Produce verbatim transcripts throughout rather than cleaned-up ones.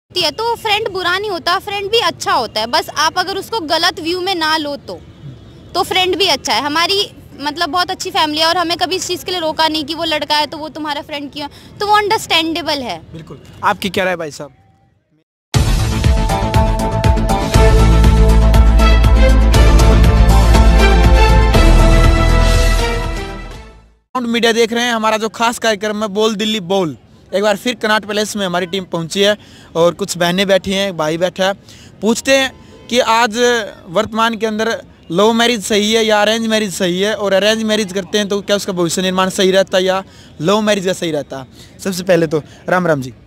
है तो फ्रेंड बुरा नहीं होता, फ्रेंड भी अच्छा होता है। बस आप अगर उसको गलत व्यू में ना लो तो तो फ्रेंड भी अच्छा है। हमारी मतलब बहुत अच्छी फैमिली है और हमें कभी इस चीज़ के लिए रोका नहीं कि वो लड़का है तो वो तुम्हारा फ्रेंड क्यों, तो वो अंडरस्टैंडेबल है। बिल्कुल। आपकी क्या राय भाई साहब? मीडिया देख रहे हैं, हमारा जो खास कार्यक्रम है बोल दिल्ली बोल। एक बार फिर कनॉट पैलेस में हमारी टीम पहुंची है और कुछ बहनें बैठी हैं, भाई बैठा है। पूछते हैं कि आज वर्तमान के अंदर लव मैरिज सही है या अरेंज मैरिज सही है, और अरेंज मैरिज करते हैं तो क्या उसका भविष्य निर्माण सही रहता है या लव मैरिज का सही रहता है। सबसे पहले तो राम राम जी।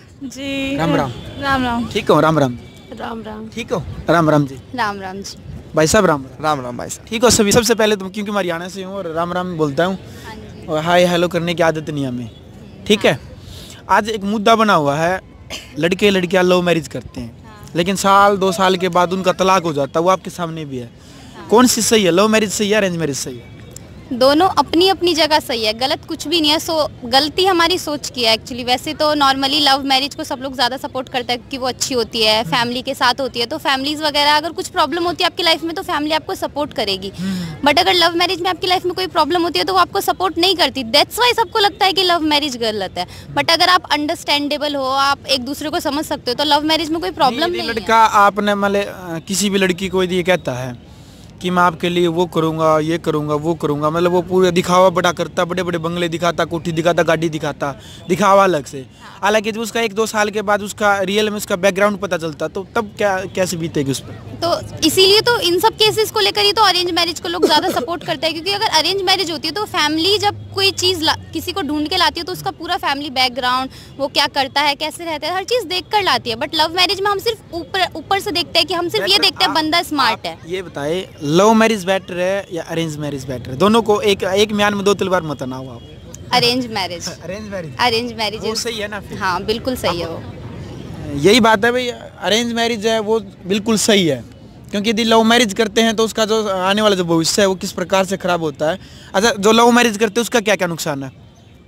जी राम राम। राम राम। ठीक हो? राम राम। राम राम। ठीक हो? राम राम जी। राम राम जी। भाई साहब राम राम राम भाई साहब। ठीक हो सभी? सबसे पहले तो क्योंकि मैं हरियाणा से हूँ और राम राम बोलता हूँ और हाय हेलो करने की आदत नहीं हमें, ठीक है। आज एक मुद्दा बना हुआ है, लड़के लड़कियां लव मैरिज करते हैं लेकिन साल दो साल के बाद उनका तलाक हो जाता है, वो आपके सामने भी है। कौन सी सही है, लव मैरिज सही है अरेंज मैरिज सही है? दोनों अपनी अपनी जगह सही है, गलत कुछ भी नहीं है। सो गलती हमारी सोच की है एक्चुअली। वैसे तो नॉर्मली लव मैरिज को सब लोग ज़्यादा सपोर्ट करते हैं कि वो अच्छी होती है, फैमिली के साथ होती है। तो फैमिलीज़ वगैरह अगर कुछ प्रॉब्लम होती है आपकी लाइफ में तो फैमिली आपको सपोर्ट करेगी। बट अगर लव मैरिज में आपकी लाइफ में कोई प्रॉब्लम होती है तो वो आपको सपोर्ट नहीं करती। दैट्स वाई सबको लगता है कि लव मैरिज गलत है। बट अगर आप अंडरस्टैंडेबल हो, आप एक दूसरे को समझ सकते हो, तो लव मैरिज में कोई प्रॉब्लम नहीं है। लड़का आपने मतलब किसी भी लड़की को ये कहता है कि मैं आपके लिए वो करूँगा, ये करूँगा, वो करूँगा, मतलब वो पूरा दिखावा बड़ा करता, बड़े बड़े बंगले दिखाता, कोठी दिखाता, गाड़ी दिखाता, दिखावा अलग से। हालांकि जब उसका एक दो साल के बाद उसका रियल में उसका बैकग्राउंड पता चलता तो तब क्या कैसे बीतेगी उस पर? तो इसीलिए तो इन सब केसेस को लेकर ही तो अरेंज मैरिज को लोग ज़्यादा सपोर्ट करते हैं। क्योंकि अगर अरेंज मैरिज होती है तो फैमिली जब कोई चीज़ किसी को ढूंढ के लाती है तो उसका पूरा फैमिली बैकग्राउंड, वो क्या करता है, कैसे रहता है, हर चीज़ देख कर लाती है। बट लव मैरिज में हम सिर्फ ऊपर ऊपर से देखते हैं कि हम सिर्फ ये देखते हैं बंदा स्मार्ट है। ये बताए लव मैरिज बेटर है या अरेंज मैरिज बेटर है? दोनों को एक एक म्यान में दो तलवार मत ना हो आप। Arrange marriage. Arrange marriage arrange marriage वो सही है ना फिर? हाँ बिल्कुल सही है वो। यही बात है भाई, अरेंज मैरिज है वो बिल्कुल सही है। क्योंकि यदि लव मैरिज करते हैं तो उसका जो आने वाला जो भविष्य है वो किस प्रकार से खराब होता है। अच्छा, जो लव मैरिज करते हैं उसका क्या क्या नुकसान है?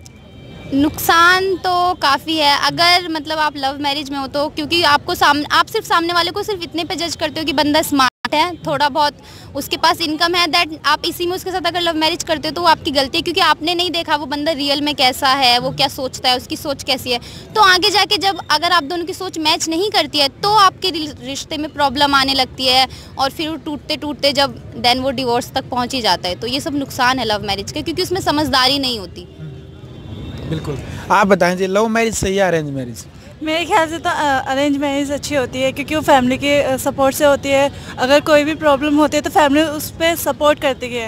नुकसान तो काफ़ी है। अगर मतलब आप लव मैरिज में हो तो क्योंकि आपको सामने आप सिर्फ सामने वाले को सिर्फ इतने पे जज करते हो कि बंदा स्मार्ट है, थोड़ा बहुत उसके पास इनकम है, दैट आप इसी में उसके साथ अगर लव मैरिज करते हो तो वो आपकी गलती है। क्योंकि आपने नहीं देखा वो बंदा रियल में कैसा है, वो क्या सोचता है, उसकी सोच कैसी है। तो आगे जाके जब अगर आप दोनों की सोच मैच नहीं करती है तो आपके रिश्ते में प्रॉब्लम आने लगती है और फिर वो टूटते टूटते जब देन वो डिवोर्स तक पहुँच ही जाता है। तो ये सब नुकसान है लव मैरिज के, क्योंकि उसमें समझदारी नहीं होती। बिल्कुल। आप बताएं जी, लव मैरिज सही है अरेंज मैरिज? मेरे ख्याल से तो अरेंज मैरिज अच्छी होती है क्योंकि वो फैमिली के सपोर्ट से होती है। अगर कोई भी प्रॉब्लम होती है तो फैमिली उस पर सपोर्ट करती है।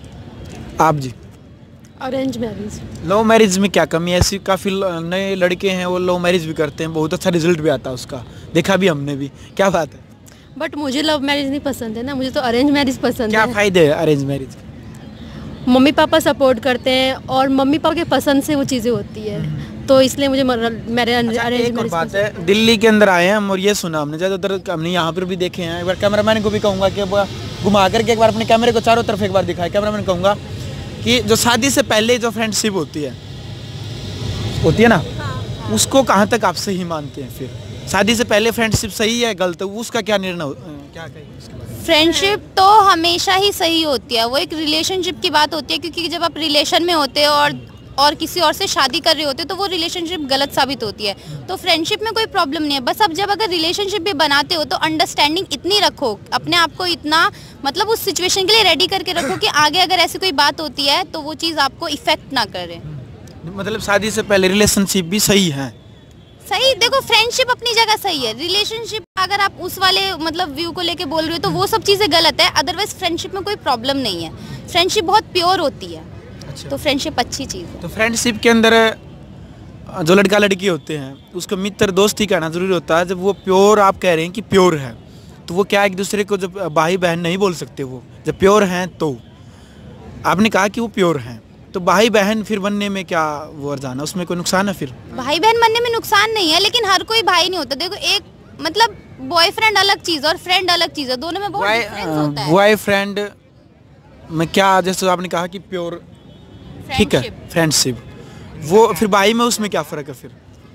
आप ji? Arrange marriage. Love marriage में क्या कमी है? ऐसी काफ़ी नए लड़के हैं वो लव मैरिज भी करते हैं, बहुत अच्छा रिजल्ट भी आता है उसका, देखा भी हमने भी। क्या बात है? बट मुझे लव मैरिज नहीं पसंद है ना, मुझे तो अरेंज मैरिज पसंद क्या है। क्या फायदे है अरेंज मैरिज के? मम्मी पापा सपोर्ट करते हैं और मम्मी पापा के पसंद से वो चीज़ें होती है, तो इसलिए मुझे मेरे अरेंज एक और बात है, दिल्ली के अंदर आए हैं हम और ये सुना हमने, जैसे उधर हमने यहाँ पर भी देखे हैं। एक बार कैमरामैन को भी कहूँगा कि घुमा करके एक बार अपने कैमरे को चारों तरफ एक बार दिखाए। कैमरामैन कहूँगा कि जो शादी से पहले जो फ्रेंडशिप होती है होती है ना, उसको कहाँ तक आप सही मानते हैं? फिर शादी से पहले फ्रेंडशिप सही है गलत, उसका क्या निर्णय क्या कहेंगे? फ्रेंडशिप तो हमेशा ही सही होती है, वो एक रिलेशनशिप की बात होती है। क्योंकि जब आप रिलेशन में होते हो और और किसी और से शादी कर रहे होते हो तो वो रिलेशनशिप गलत साबित होती है। तो फ्रेंडशिप में कोई प्रॉब्लम नहीं है। बस अब जब अगर रिलेशनशिप भी बनाते हो तो अंडरस्टैंडिंग इतनी रखो, अपने आप को इतना मतलब उस सिचुएशन के लिए रेडी करके रखो कि आगे अगर ऐसी कोई बात होती है तो वो चीज़ आपको इफेक्ट ना करे। मतलब शादी से पहले रिलेशनशिप भी सही है? सही, देखो फ्रेंडशिप अपनी जगह सही है। रिलेशनशिप अगर आप उस वाले मतलब व्यू को लेके बोल रहे हो तो वो सब चीज़ें गलत है। अदरवाइज फ्रेंडशिप में कोई प्रॉब्लम नहीं है, फ्रेंडशिप बहुत प्योर होती है। अच्छा। तो फ्रेंडशिप अच्छी चीज़ है। तो फ्रेंडशिप के अंदर जो लड़का लड़की होते हैं उसको मित्र दोस्त ही कहना जरूरी होता है। जब वो प्योर आप कह रहे हैं कि प्योर है तो वो क्या एक दूसरे को जब भाई बहन नहीं बोल सकते? वो जब प्योर हैं तो आपने कहा कि वो प्योर हैं, तो भाई बहन फिर बनने में क्या वो जाना, उसमें कोई नुकसान है? फिर भाई बहन बनने में नुकसान नहीं है, लेकिन हर कोई भाई नहीं होता। देखो एक मतलब बॉयफ्रेंड अलग चीज़ और फ्रेंड अलग चीज़ है, दोनों में बहुत डिफरेंस होता है। बॉयफ्रेंड में क्या, जैसे आपने कहा कि प्योर ठीक है फ्रेंडशिप, वो फिर भाई में उसमें क्या फ़र्क है? फिर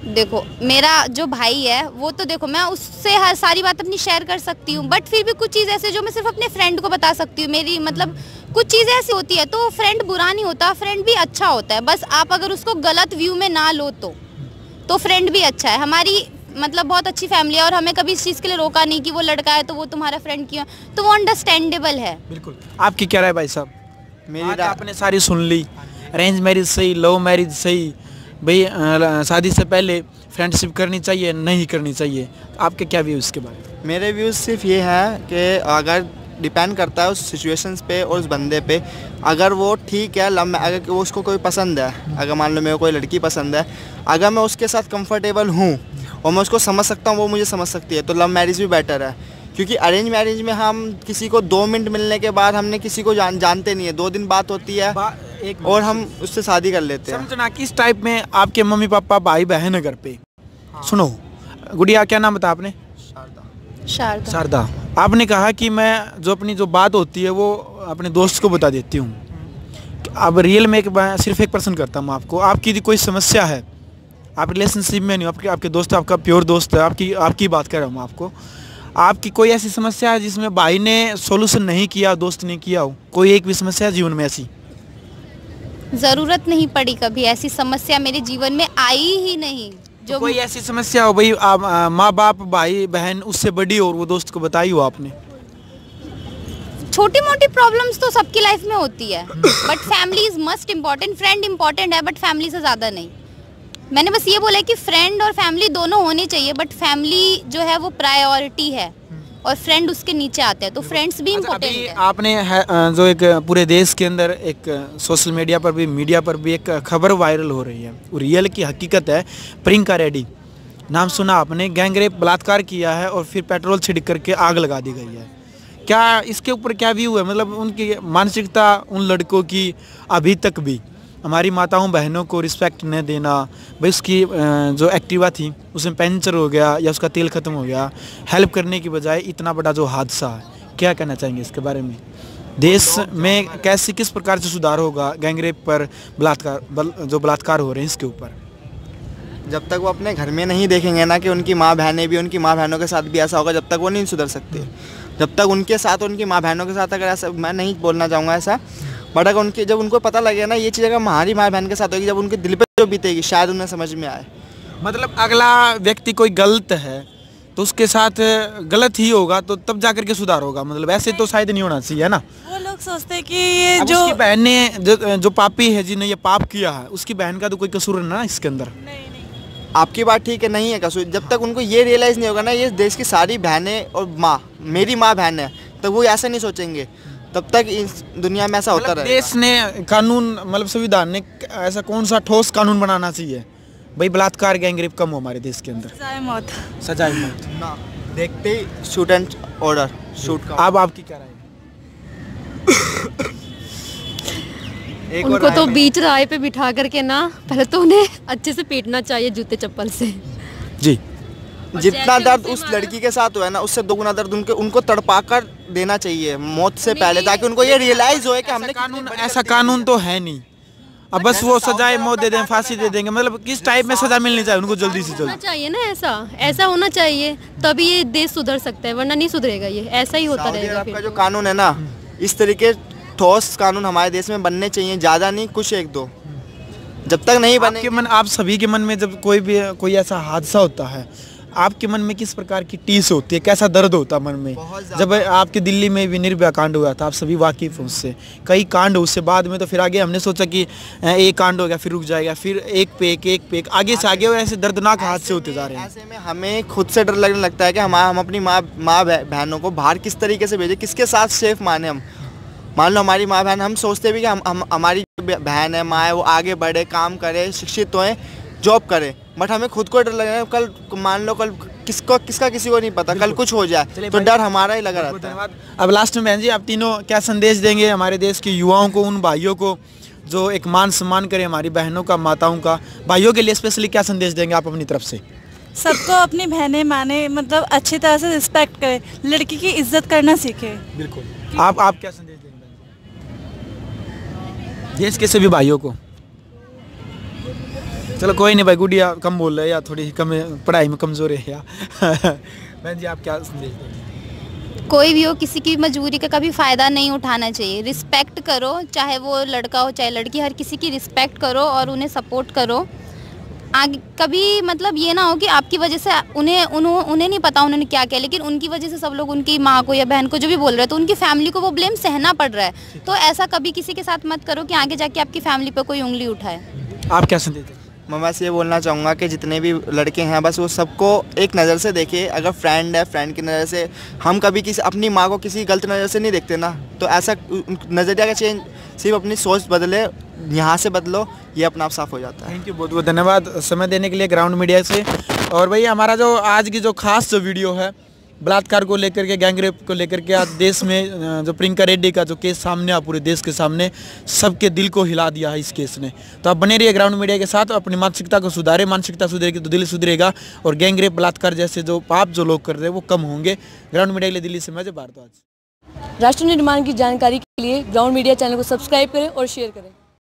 देखो मेरा जो भाई है वो तो देखो मैं उससे हर सारी बात अपनी शेयर कर सकती हूँ, बट फिर भी कुछ चीज़ ऐसे जो मैं सिर्फ अपने फ्रेंड को बता सकती हूँ। मेरी मतलब कुछ चीज़ें ऐसी होती है, तो फ्रेंड बुरा नहीं होता, फ्रेंड भी अच्छा होता है। बस आप अगर उसको गलत व्यू में ना लो तो तो फ्रेंड भी अच्छा है। हमारी मतलब बहुत अच्छी फैमिली है और हमें कभी इस चीज़ के लिए रोका नहीं कि वो लड़का है तो वो तुम्हारा फ्रेंड क्यों, तो वो अंडरस्टैंडेबल है। बिल्कुल। आपकी क्या राय भाई साहब? मेरी बात राय आपने सारी सुन ली, अरेंज मैरिज सही, लव मैरिज सही, भाई अ, शादी से पहले फ्रेंडशिप करनी चाहिए नहीं करनी चाहिए, आपके क्या व्यू इसके बारे में? मेरे व्यूज़ सिर्फ ये है कि अगर डिपेंड करता है उस सिचुएशंस पे और उस बंदे पे। अगर वो ठीक है, लव अगर वो उसको कोई पसंद है, अगर मान लो मेरे को कोई लड़की पसंद है, अगर मैं उसके साथ कंफर्टेबल हूँ और मैं उसको समझ सकता हूँ, वो मुझे समझ सकती है, तो लव मैरिज भी बेटर है। क्योंकि अरेंज मैरिज में हम किसी को दो मिनट मिलने के बाद हमने किसी को जान जानते नहीं है, दो दिन बात होती है एक और हम उससे शादी कर लेते हैं। समझना किस टाइप में आपके मम्मी पापा भाई बहन है घर पे। सुनो गुड़िया, क्या नाम बताया आपने? शारदा। शारदा, आपने कहा कि मैं जो अपनी जो बात होती है वो अपने दोस्त को बता देती हूँ। अब रियल में एक मैं सिर्फ एक पर्सन करता हूँ आपको, आपकी यदि कोई समस्या है, आप रिलेशनशिप में नहीं हो, आपके आपके दोस्त आपका प्योर दोस्त है, आपकी आपकी बात कर रहा हूँ आपको, आपकी कोई ऐसी समस्या है जिसमें भाई ने सॉल्यूशन नहीं किया, दोस्त ने किया हो, कोई एक भी समस्या है जीवन में ऐसी? ज़रूरत नहीं पड़ी कभी, ऐसी समस्या मेरे जीवन में आई ही नहीं। जो कोई ऐसी समस्या हो भाई, आप माँ बाप भाई बहन उससे बड़ी और वो दोस्त को बताई हो आपने? छोटी मोटी प्रॉब्लम्स तो सबकी लाइफ में होती है, but family is must important. Friend important है बट फैमिली से ज़्यादा नहीं। मैंने बस ये बोला है कि फ्रेंड और फैमिली दोनों होनी चाहिए, बट फैमिली जो है वो प्रायोरिटी है और फ्रेंड उसके नीचे आते हैं, तो फ्रेंड्स भी इम्पोर्टेंट है। आपने है, जो एक पूरे देश के अंदर एक सोशल मीडिया पर भी मीडिया पर भी एक खबर वायरल हो रही है, वो रियल की हकीकत है। प्रियंका रेड्डी नाम सुना आपने, गैंगरेप बलात्कार किया है और फिर पेट्रोल छिड़क करके आग लगा दी गई है। क्या इसके ऊपर क्या व्यू है? मतलब उनकी मानसिकता उन लड़कों की अभी तक भी हमारी माताओं बहनों को रिस्पेक्ट न देना, भाई उसकी जो एक्टिवा थी उसमें पंचर हो गया या उसका तेल ख़त्म हो गया, हेल्प करने की बजाय इतना बड़ा जो हादसा है, क्या कहना चाहेंगे इसके बारे में? देश में कैसे किस प्रकार से सुधार होगा गैंगरेप पर, बलात्कार बल, जो बलात्कार हो रहे हैं इसके ऊपर? जब तक वो अपने घर में नहीं देखेंगे ना कि उनकी माँ बहनें भी, उनकी माँ बहनों के साथ भी ऐसा होगा, जब तक वो नहीं सुधर सकते। जब तक उनके साथ, उनकी माँ बहनों के साथ अगर ऐसा, मैं नहीं बोलना चाहूँगा ऐसा, बट अगर उनके जब उनको पता लगेगा ना ये चीज़ अगर हमारी माँ बहन के साथ होगी, जब उनके दिल पे जो बीतेगी शायद उन्हें समझ में आए। मतलब अगला व्यक्ति कोई गलत है तो उसके साथ गलत ही होगा तो तब जाकर के सुधार होगा, मतलब ऐसे तो शायद नहीं होना चाहिए, है ना? वो लोग सोचते हैं कि ये अब जो उसकी बहन ने जो, जो पापी है जिन्हें ये पाप किया है, उसकी बहन का तो कोई कसूर है ना इसके अंदर? नहीं नहीं आपकी बात ठीक है, नहीं है कसूर। जब तक उनको ये रियलाइज़ नहीं होगा ना ये देश की सारी बहनें और माँ मेरी माँ बहन है, तो वो ऐसा नहीं सोचेंगे, तब तक इस दुनिया में ऐसा होता मतलब रहेगा। देश ने कानून, मतलब संविधान ने ऐसा कौन सा ठोस कानून बनाना चाहिए भाई बलात्कार गैंगरेप कम हो हमारे देश के अंदर? सजाए मौत। सजाए मौत ना देखते ही शूट एंड ऑर्डर, शूट का। अब आपकी क्या राय है? एक उनको और तो राय बीच राह पे बिठा करके ना पहले तो उन्हें अच्छे से पीटना चाहिए जूते चप्पल से। जी, जितना दर्द उस लड़की के साथ हुआ है ना उससे दोगुना दर्द उनके उनको तड़पा कर देना चाहिए मौत से पहले, ताकि उनको ये रियलाइज होए कि हमने कानून, ऐसा कानून तो है नहीं। अब बस वो सजाए मौत दे दें, फांसी दे देंगे, मतलब किस टाइप में सजा मिलनी चाहिए उनको जल्दी से होना जल्दी? चाहिए ना, ऐसा ऐसा होना चाहिए तभी ये देश सुधर सकता है, वरना नहीं सुधरेगा ये, ऐसा ही होता सऊदी रहेगा अरब का फिर जो तो। कानून है ना, इस तरीके ठोस कानून हमारे देश में बनने चाहिए, ज़्यादा नहीं, कुछ एक दो। जब तक नहीं बने आपके मन, आप सभी के मन में जब कोई भी कोई ऐसा हादसा होता है, आपके मन में किस प्रकार की टीस होती है, कैसा दर्द होता है मन में? जब आपके दिल्ली में भी निर्भया कांड हुआ था, आप सभी वाकिफ हैं उससे, कई कांड उससे बाद में तो फिर आगे हमने सोचा कि एक कांड हो गया फिर रुक जाएगा, फिर एक पे एक एक पे एक आगे से आगे ऐसे दर्दनाक हादसे होते जा रहे हैं। ऐसे में हमें खुद से डर लगने लगता है कि हम हम अपनी माँ माँ बहनों को बाहर किस तरीके से भेजें, किसके साथ सेफ माने हम। मान लो हमारी माँ बहन, हम सोचते भी कि हम, हम हमारी बहन है, माँ है, वो आगे बढ़े, काम करे, शिक्षित होए, जॉब करे, बट हमें खुद को डर लग रहा है कल मान लो कल किसको किसका किसी को नहीं पता, कल कुछ हो जाए तो डर हमारा ही लगा रहता है। अब लास्ट में बहन जी आप तीनों क्या संदेश देंगे हमारे देश के युवाओं को, उन भाइयों को जो एक मान सम्मान करें हमारी बहनों का, माताओं का, भाइयों के लिए स्पेशली क्या संदेश देंगे आप अपनी तरफ से? सबको अपनी बहनें माने, मतलब अच्छी तरह से रिस्पेक्ट करे, लड़की की इज्जत करना सीखे। बिल्कुल। आप आप क्या संदेश देंगे देश के सभी भाइयों को? चलो कोई नहीं भाई, गुड़िया कम बोल रहे हैं या थोड़ी कम पढ़ाई में कमज़ोर है या बहन जी आप क्या संदेश देंगे? कोई भी हो, किसी की मजबूरी का कभी फ़ायदा नहीं उठाना चाहिए। रिस्पेक्ट करो, चाहे वो लड़का हो चाहे लड़की, हर किसी की रिस्पेक्ट करो और उन्हें सपोर्ट करो। आगे कभी मतलब ये ना हो कि आपकी वजह से उन्हें उन्हों, उन्हें नहीं पता उन्होंने क्या किया, लेकिन उनकी वजह से सब लोग उनकी माँ को या बहन को जो भी बोल रहे हैं तो उनकी फैमिली को वो ब्लेम सहना पड़ रहा है। तो ऐसा कभी किसी के साथ मत करो कि आगे जाके आपकी फैमिली पर कोई उंगली उठाए। आप क्या संदेश देंगे? मैं बस ये बोलना चाहूँगा कि जितने भी लड़के हैं बस वो सबको एक नज़र से देखे। अगर फ्रेंड है, फ्रेंड की नज़र से, हम कभी किसी अपनी माँ को किसी गलत नज़र से नहीं देखते ना, तो ऐसा नज़रिया का चेंज, सिर्फ अपनी सोच बदले, यहाँ से बदलो, ये अपना आप साफ हो जाता है। थैंक यू, बहुत बहुत धन्यवाद समय देने के लिए ग्राउंड मीडिया से। और भाई हमारा जो आज की जो खास जो वीडियो है बलात्कार को लेकर के, गैंगरेप को लेकर के, आज देश में जो प्रियंका रेड्डी का जो केस सामने आ, पूरे देश के सामने सबके दिल को हिला दिया है इस केस ने। तो आप बने रहिए ग्राउंड मीडिया के साथ, अपनी मानसिकता को सुधारे, मानसिकता सुधरेगी तो दिल सुधरेगा और गैंगरेप बलात्कार जैसे जो पाप जो लोग कर रहे हैं वो कम होंगे। ग्राउंड मीडिया के लिए दिल्ली से मैं जब भारद्वाज। राष्ट्र निर्माण की जानकारी के लिए ग्राउंड मीडिया चैनल को सब्सक्राइब करें और शेयर करें।